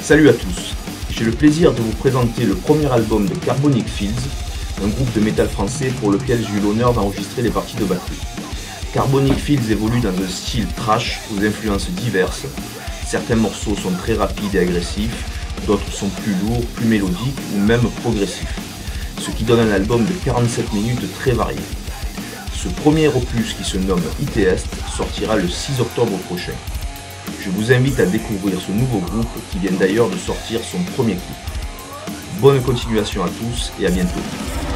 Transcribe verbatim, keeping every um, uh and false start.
Salut à tous, j'ai le plaisir de vous présenter le premier album de Carbonic Fields, un groupe de métal français pour lequel j'ai eu l'honneur d'enregistrer les parties de batterie. Carbonic Fields évolue dans un style thrash aux influences diverses. Certains morceaux sont très rapides et agressifs, d'autres sont plus lourds, plus mélodiques ou même progressifs, ce qui donne un album de quarante-sept minutes très varié. Ce premier opus qui se nomme I T Est sortira le six octobre prochain. Je vous invite à découvrir ce nouveau groupe qui vient d'ailleurs de sortir son premier clip. Bonne continuation à tous et à bientôt.